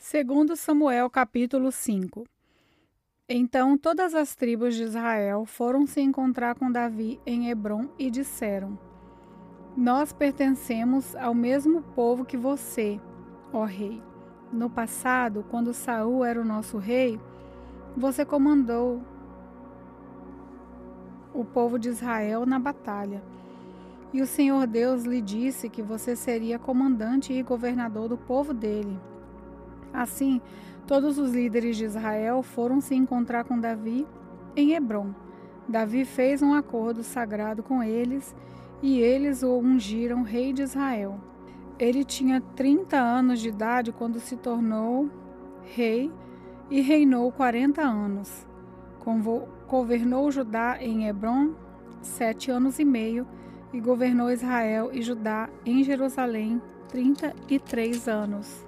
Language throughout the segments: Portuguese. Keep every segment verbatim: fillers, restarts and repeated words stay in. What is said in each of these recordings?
Segundo Samuel, capítulo cinco. Então todas as tribos de Israel foram se encontrar com Davi em Hebrom e disseram: Nós pertencemos ao mesmo povo que você, ó rei. No passado, quando Saul era o nosso rei, você comandou o povo de Israel na batalha. E o Senhor Deus lhe disse que você seria comandante e governador do povo dele. Assim, todos os líderes de Israel foram se encontrar com Davi em Hebrom. Davi fez um acordo sagrado com eles e eles o ungiram rei de Israel. Ele tinha trinta anos de idade quando se tornou rei e reinou quarenta anos. Governou Judá em Hebrom sete anos e meio e governou Israel e Judá em Jerusalém trinta e três anos.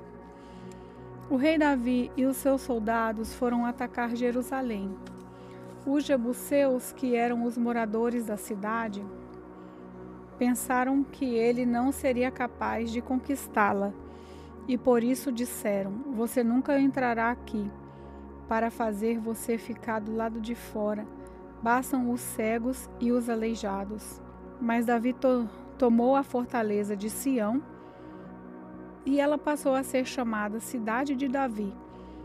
O rei Davi e os seus soldados foram atacar Jerusalém. Os jebuseus, que eram os moradores da cidade, pensaram que ele não seria capaz de conquistá-la e por isso disseram: Você nunca entrará aqui. Para fazer você ficar do lado de fora, bastam os cegos e os aleijados. Mas Davi to- tomou a fortaleza de Sião e ela passou a ser chamada Cidade de Davi.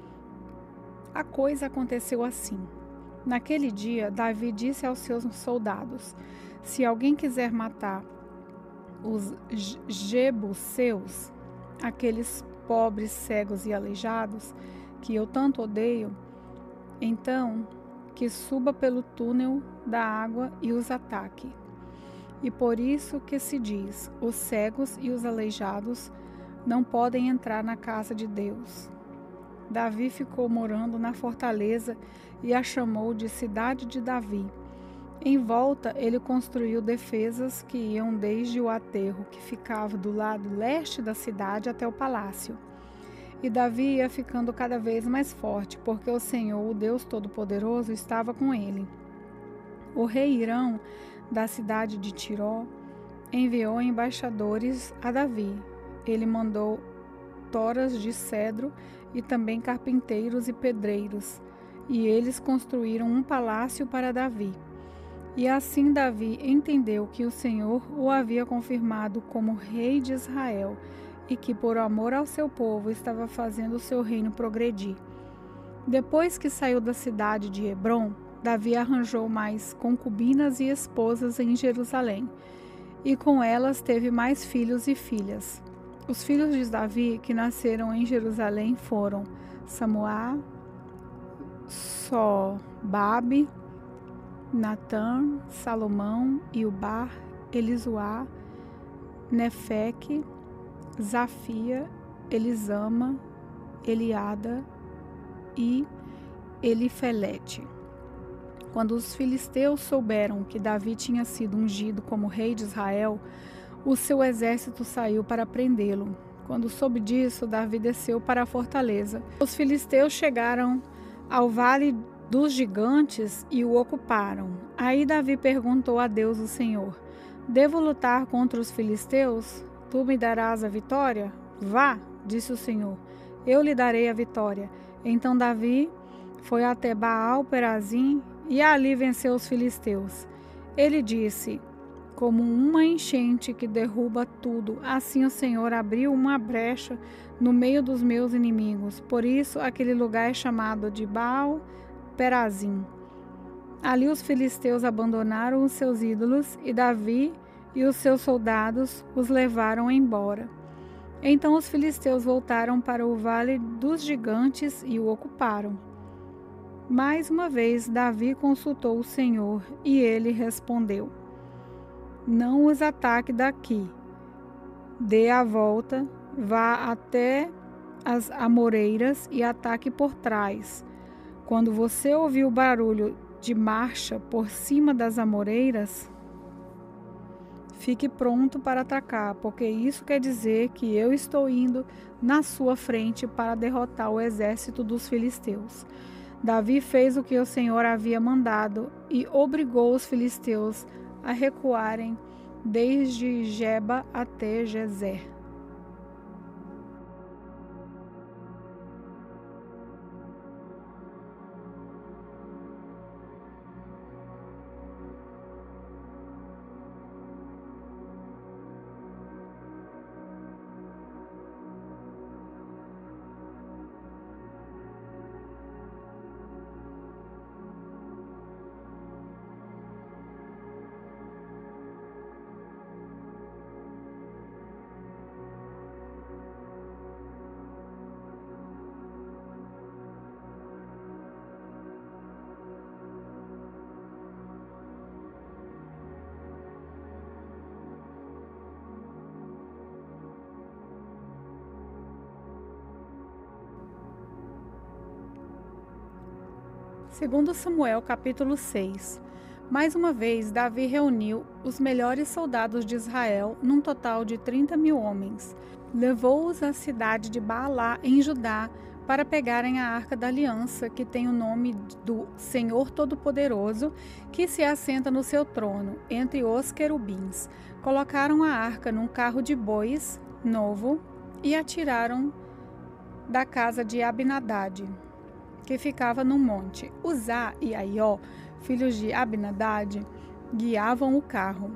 A coisa aconteceu assim. Naquele dia, Davi disse aos seus soldados: Se alguém quiser matar os jebuseus, aqueles pobres, cegos e aleijados, que eu tanto odeio, então que suba pelo túnel da água e os ataque. E por isso que se diz: os cegos e os aleijados não podem entrar na casa de Deus. Davi ficou morando na fortaleza e a chamou de Cidade de Davi. Em volta, ele construiu defesas que iam desde o aterro que ficava do lado leste da cidade até o palácio. E Davi ia ficando cada vez mais forte, porque o Senhor, o Deus Todo-Poderoso, estava com ele. O rei Hirão, da cidade de Tiró, enviou embaixadores a Davi. Ele mandou toras de cedro e também carpinteiros e pedreiros, e eles construíram um palácio para Davi. E assim Davi entendeu que o Senhor o havia confirmado como rei de Israel e que, por amor ao seu povo, estava fazendo o seu reino progredir. Depois que saiu da cidade de Hebrom, Davi arranjou mais concubinas e esposas em Jerusalém, e com elas teve mais filhos e filhas. Os filhos de Davi que nasceram em Jerusalém foram Samuá, Sobabe, Natã, Salomão, Ilbar, Elisuá, Nefeque, Zafia, Elisama, Eliada e Elifelete. Quando os filisteus souberam que Davi tinha sido ungido como rei de Israel, o seu exército saiu para prendê-lo. Quando soube disso, Davi desceu para a fortaleza. Os filisteus chegaram ao vale dos gigantes e o ocuparam. Aí Davi perguntou a Deus, o Senhor: Devo lutar contra os filisteus? Tu me darás a vitória? Vá, disse o Senhor, eu lhe darei a vitória. Então Davi foi até Baal-Perazim e ali venceu os filisteus. Ele disse: Como uma enchente que derruba tudo, assim o Senhor abriu uma brecha no meio dos meus inimigos. Por isso aquele lugar é chamado de Baal-Perazim. Ali os filisteus abandonaram os seus ídolos e Davi e os seus soldados os levaram embora. Então os filisteus voltaram para o vale dos gigantes e o ocuparam. Mais uma vez Davi consultou o Senhor e ele respondeu: Não os ataque daqui. Dê a volta, vá até as amoreiras e ataque por trás. Quando você ouvir o barulho de marcha por cima das amoreiras, fique pronto para atacar, porque isso quer dizer que eu estou indo na sua frente para derrotar o exército dos filisteus. Davi fez o que o Senhor havia mandado e obrigou os filisteus a recuarem desde Geba até Gezer. Segundo Samuel, capítulo seis. Mais uma vez, Davi reuniu os melhores soldados de Israel, num total de trinta mil homens. Levou-os à cidade de Baalá, em Judá, para pegarem a Arca da Aliança, que tem o nome do Senhor Todo-Poderoso, que se assenta no seu trono, entre os querubins. Colocaram a arca num carro de bois novo e a tiraram da casa de Abinadad, que ficava no monte. Uzá e Aió, filhos de Abinadad, guiavam o carro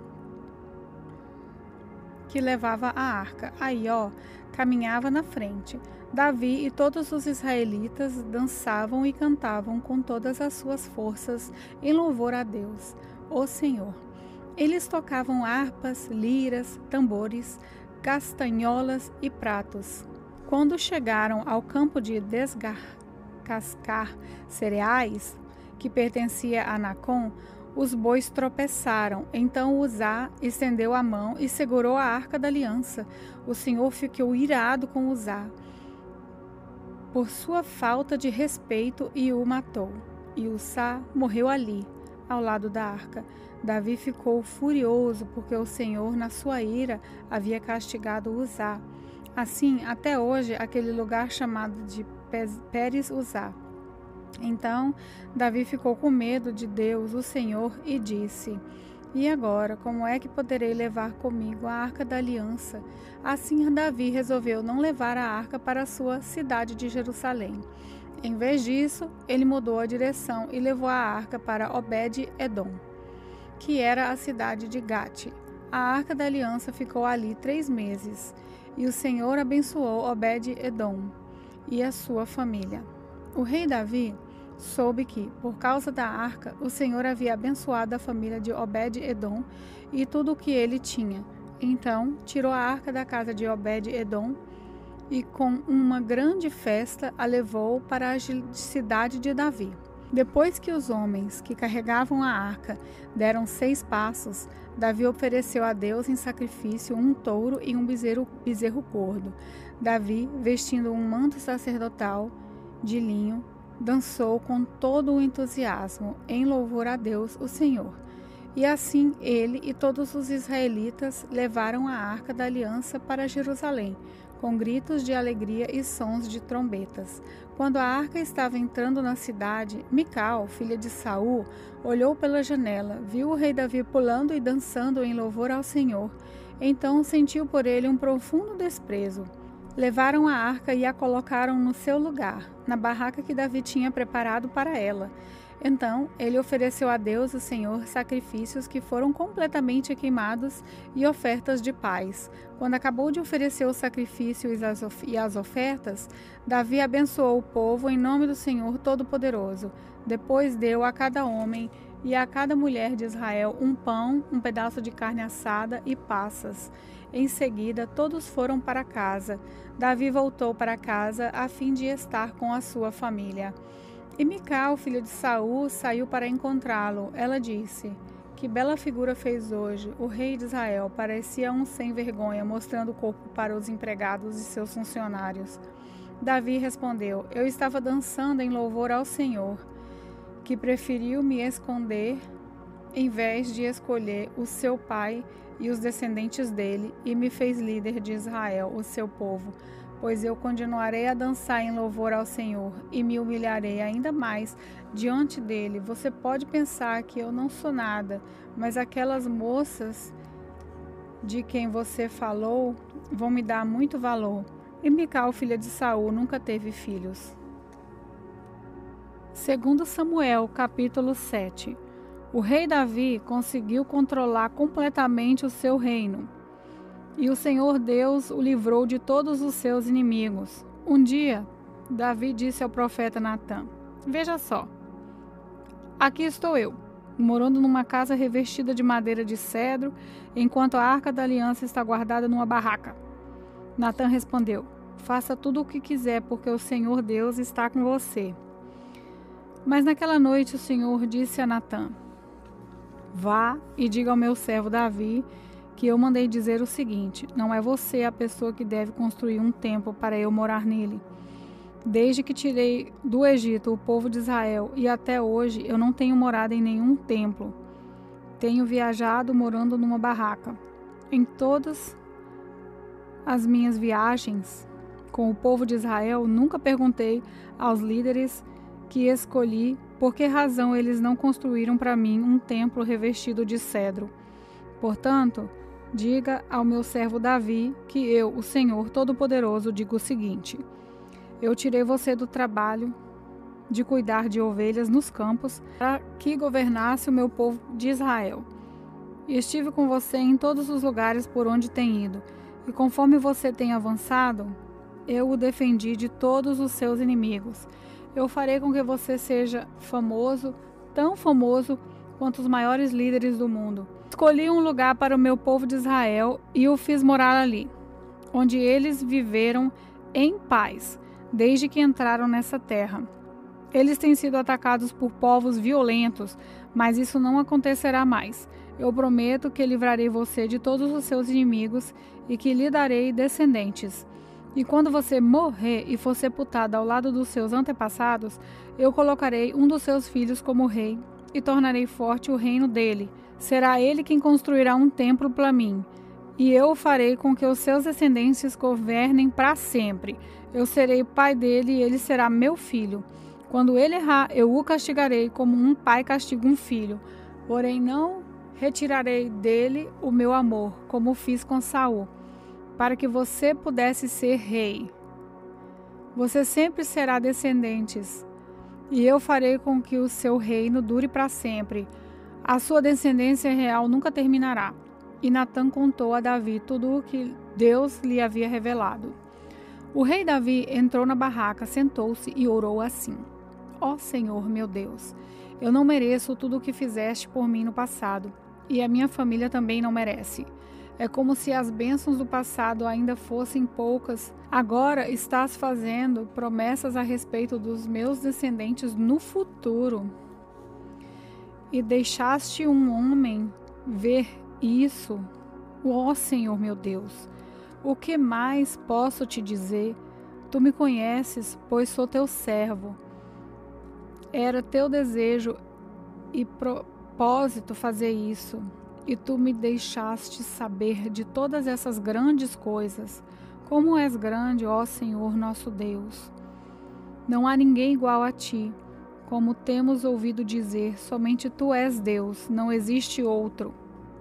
que levava a arca. Aió caminhava na frente. Davi e todos os israelitas dançavam e cantavam com todas as suas forças em louvor a Deus, o Senhor. Eles tocavam harpas, liras, tambores, castanholas e pratos. Quando chegaram ao campo de descascar cereais, que pertencia a Nacon, os bois tropeçaram. Então Uzá estendeu a mão e segurou a Arca da Aliança. O Senhor ficou irado com Uzá por sua falta de respeito e o matou. E Uzá morreu ali, ao lado da arca. Davi ficou furioso porque o Senhor, na sua ira, havia castigado Uzá. Assim, até hoje, aquele lugar chamado de Pérez-Uzá. Então, Davi ficou com medo de Deus, o Senhor, e disse: E agora, como é que poderei levar comigo a Arca da Aliança? Assim, Davi resolveu não levar a arca para a sua cidade de Jerusalém. Em vez disso, ele mudou a direção e levou a arca para Obed-Edom, que era a cidade de Gate. A Arca da Aliança ficou ali três meses, e o Senhor abençoou Obed-Edom e a sua família. O rei Davi soube que, por causa da arca, o Senhor havia abençoado a família de Obed-Edom e tudo o que ele tinha. Então, tirou a arca da casa de Obed-Edom e, com uma grande festa, a levou para a cidade de Davi. Depois que os homens que carregavam a arca deram seis passos, Davi ofereceu a Deus em sacrifício um touro e um bezerro, bezerro gordo. Davi, vestindo um manto sacerdotal de linho, dançou com todo o entusiasmo em louvor a Deus, o Senhor. E assim ele e todos os israelitas levaram a Arca da Aliança para Jerusalém, com gritos de alegria e sons de trombetas. Quando a arca estava entrando na cidade, Mical, filha de Saul, olhou pela janela, viu o rei Davi pulando e dançando em louvor ao Senhor. Então sentiu por ele um profundo desprezo. Levaram a arca e a colocaram no seu lugar, na barraca que Davi tinha preparado para ela. Então ele ofereceu a Deus, o Senhor, sacrifícios que foram completamente queimados e ofertas de paz. Quando acabou de oferecer o sacrifício e as ofertas, Davi abençoou o povo em nome do Senhor Todo-Poderoso. Depois deu a cada homem e a cada mulher de Israel um pão, um pedaço de carne assada e passas. Em seguida, todos foram para casa. Davi voltou para casa a fim de estar com a sua família. E Mical, filha de Saul, saiu para encontrá-lo. Ela disse: Que bela figura fez hoje. O rei de Israel parecia um sem vergonha, mostrando o corpo para os empregados e seus funcionários. Davi respondeu: Eu estava dançando em louvor ao Senhor, que preferiu me esconder em vez de escolher o seu pai e os descendentes dele, e me fez líder de Israel, o seu povo. Pois eu continuarei a dançar em louvor ao Senhor e me humilharei ainda mais diante dele. Você pode pensar que eu não sou nada, mas aquelas moças de quem você falou vão me dar muito valor. E Mical, filha de Saul, nunca teve filhos. Segundo Samuel, capítulo sete. O rei Davi conseguiu controlar completamente o seu reino. E o Senhor Deus o livrou de todos os seus inimigos. Um dia, Davi disse ao profeta Natã: Veja só, aqui estou eu, morando numa casa revestida de madeira de cedro, enquanto a Arca da Aliança está guardada numa barraca. Natã respondeu: Faça tudo o que quiser, porque o Senhor Deus está com você. Mas naquela noite o Senhor disse a Natã: Vá e diga ao meu servo Davi que eu mandei dizer o seguinte: não é você a pessoa que deve construir um templo para eu morar nele. Desde que tirei do Egito o povo de Israel e até hoje eu não tenho morado em nenhum templo. Tenho viajado morando numa barraca. Em todas as minhas viagens com o povo de Israel, nunca perguntei aos líderes que escolhi por que razão eles não construíram para mim um templo revestido de cedro. Portanto, diga ao meu servo Davi que eu, o Senhor Todo-Poderoso, digo o seguinte: eu tirei você do trabalho de cuidar de ovelhas nos campos para que governasse o meu povo de Israel. E estive com você em todos os lugares por onde tem ido, e conforme você tem avançado, eu o defendi de todos os seus inimigos. Eu farei com que você seja famoso, tão famoso quanto os maiores líderes do mundo. Escolhi um lugar para o meu povo de Israel e o fiz morar ali, onde eles viveram em paz, desde que entraram nessa terra. Eles têm sido atacados por povos violentos, mas isso não acontecerá mais. Eu prometo que livrarei você de todos os seus inimigos e que lhe darei descendentes. E quando você morrer e for sepultado ao lado dos seus antepassados, eu colocarei um dos seus filhos como rei e tornarei forte o reino dele. Será ele quem construirá um templo para mim, e eu farei com que os seus descendentes governem para sempre. Eu serei pai dele e ele será meu filho. Quando ele errar, eu o castigarei como um pai castiga um filho. Porém, não retirarei dele o meu amor, como fiz com Saul, para que você pudesse ser rei. Você sempre será descendentes, e eu farei com que o seu reino dure para sempre. A sua descendência real nunca terminará. E Natã contou a Davi tudo o que Deus lhe havia revelado. O rei Davi entrou na barraca, sentou-se e orou assim: Ó Senhor, meu Deus, eu não mereço tudo o que fizeste por mim no passado, e a minha família também não merece. É como se as bênçãos do passado ainda fossem poucas. Agora estás fazendo promessas a respeito dos meus descendentes no futuro. E deixaste um homem ver isso. Ó Senhor, meu Deus, o que mais posso te dizer? Tu me conheces, pois sou teu servo. Era teu desejo e propósito fazer isso, e tu me deixaste saber de todas essas grandes coisas. Como és grande, ó Senhor nosso Deus! Não há ninguém igual a ti. Como temos ouvido dizer, somente tu és Deus, não existe outro.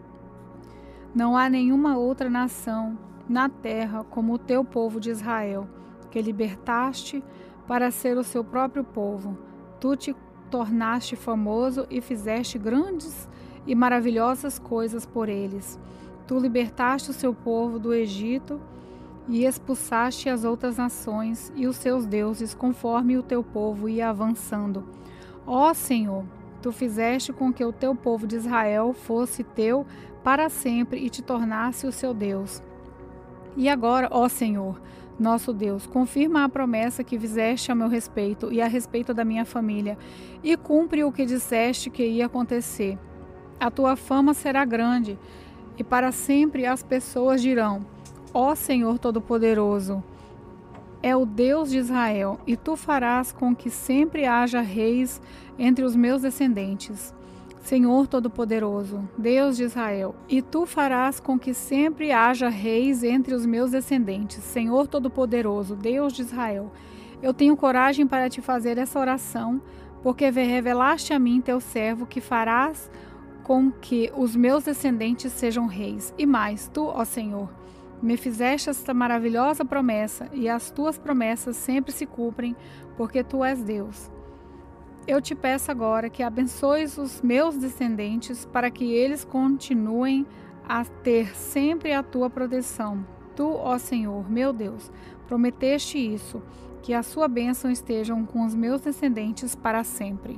Não há nenhuma outra nação na terra como o teu povo de Israel, que libertaste para ser o seu próprio povo. Tu te tornaste famoso e fizeste grandes e maravilhosas coisas por eles. Tu libertaste o seu povo do Egito e expulsaste as outras nações e os seus deuses, conforme o teu povo ia avançando. Ó Senhor, tu fizeste com que o teu povo de Israel fosse teu para sempre e te tornasse o seu Deus. E agora, ó Senhor, nosso Deus, confirma a promessa que fizeste a meu respeito e a respeito da minha família, e cumpre o que disseste que ia acontecer. A tua fama será grande, e para sempre as pessoas dirão: ó Senhor Todo-Poderoso, é o Deus de Israel, e tu farás com que sempre haja reis entre os meus descendentes. Senhor Todo-Poderoso, Deus de Israel, e tu farás com que sempre haja reis entre os meus descendentes. Senhor Todo-Poderoso, Deus de Israel, eu tenho coragem para te fazer essa oração, porque revelaste a mim, teu servo, que farás com que os meus descendentes sejam reis. E mais, tu, ó Senhor, me fizeste esta maravilhosa promessa, e as tuas promessas sempre se cumprem, porque tu és Deus. Eu te peço agora que abençoes os meus descendentes, para que eles continuem a ter sempre a tua proteção. Tu, ó Senhor, meu Deus, prometeste isso, que a sua bênção estejam com os meus descendentes para sempre.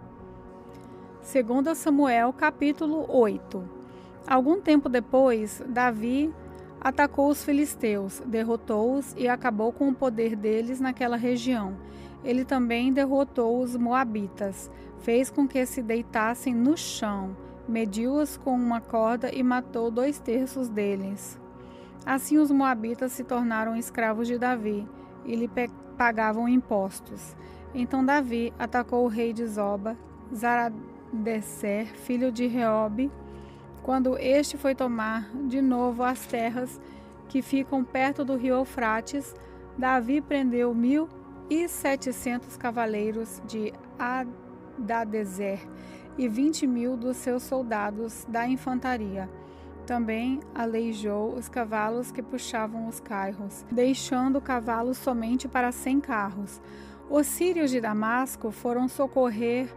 Segundo Samuel, capítulo oito. Algum tempo depois, Davi atacou os filisteus, derrotou-os e acabou com o poder deles naquela região. Ele também derrotou os moabitas, fez com que se deitassem no chão, mediu-os com uma corda e matou dois terços deles. Assim os moabitas se tornaram escravos de Davi, e lhe pagavam impostos. Então Davi atacou o rei de Zoba, Zaradecer, filho de Reobe, quando este foi tomar de novo as terras que ficam perto do rio Eufrates. Davi prendeu mil e setecentos cavaleiros de Hadadezer e vinte mil dos seus soldados da infantaria. Também aleijou os cavalos que puxavam os carros, deixando cavalos somente para cem carros. Os sírios de Damasco foram socorrer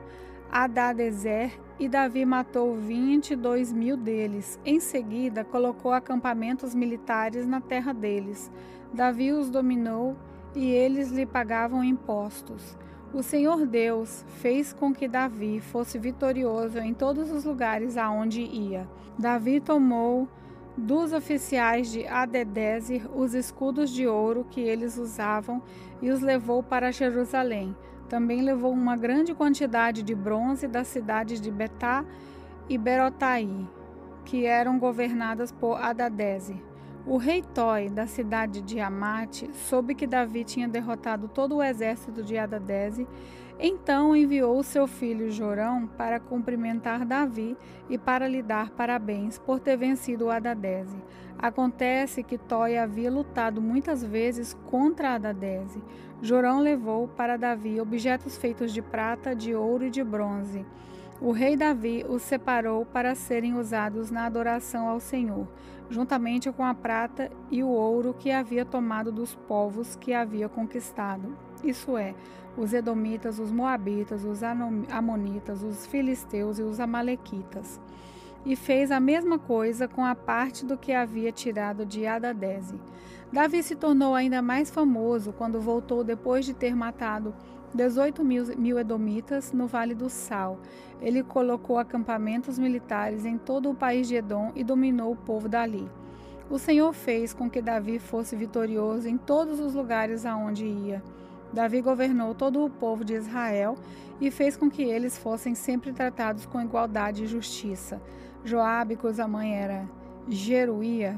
Hadadezer e Davi matou vinte e dois mil deles. Em seguida, colocou acampamentos militares na terra deles. Davi os dominou e eles lhe pagavam impostos. O Senhor Deus fez com que Davi fosse vitorioso em todos os lugares aonde ia. Davi tomou dos oficiais de Hadadezer os escudos de ouro que eles usavam e os levou para Jerusalém. Também levou uma grande quantidade de bronze das cidades de Betá e Berotai, que eram governadas por Hadadezer. O rei Toi, da cidade de Amate, soube que Davi tinha derrotado todo o exército de Hadadezer. Então enviou seu filho Jorão para cumprimentar Davi e para lhe dar parabéns por ter vencido Hadadezer. Acontece que Toi havia lutado muitas vezes contra Hadadezer. Jorão levou para Davi objetos feitos de prata, de ouro e de bronze. O rei Davi os separou para serem usados na adoração ao Senhor, juntamente com a prata e o ouro que havia tomado dos povos que havia conquistado, isso é, os edomitas, os moabitas, os amonitas, os filisteus e os amalequitas. E fez a mesma coisa com a parte do que havia tirado de Hadadezer. Davi se tornou ainda mais famoso quando voltou depois de ter matado dezoito mil edomitas no Vale do Sal. Ele colocou acampamentos militares em todo o país de Edom e dominou o povo dali. O Senhor fez com que Davi fosse vitorioso em todos os lugares aonde ia. Davi governou todo o povo de Israel e fez com que eles fossem sempre tratados com igualdade e justiça. Joabe, cuja mãe era Jeruía,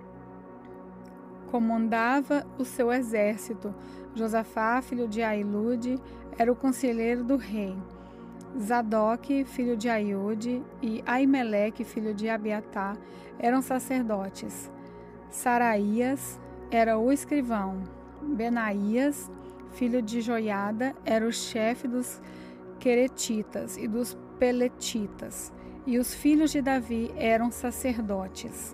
comandava o seu exército. Josafá, filho de Ahilude, era o conselheiro do rei. Zadok, filho de Aiude, e Aimeleque, filho de Abiatar, eram sacerdotes. Saraías era o escrivão. Benaías, filho de Joiada, era o chefe dos queretitas e dos peletitas. E os filhos de Davi eram sacerdotes.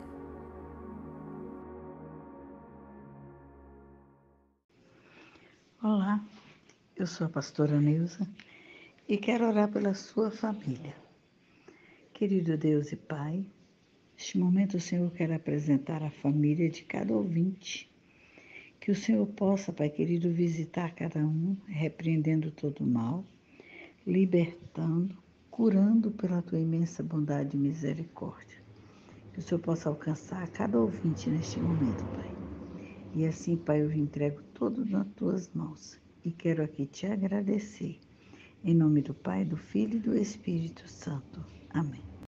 Olá, eu sou a pastora Neuza e quero orar pela sua família. Querido Deus e Pai, neste momento o Senhor quer apresentar a família de cada ouvinte. Que o Senhor possa, Pai querido, visitar cada um, repreendendo todo o mal, libertando, curando pela tua imensa bondade e misericórdia. Que o Senhor possa alcançar cada ouvinte neste momento, Pai. E assim, Pai, eu entrego tudo nas tuas mãos e quero aqui te agradecer. Em nome do Pai, do Filho e do Espírito Santo. Amém.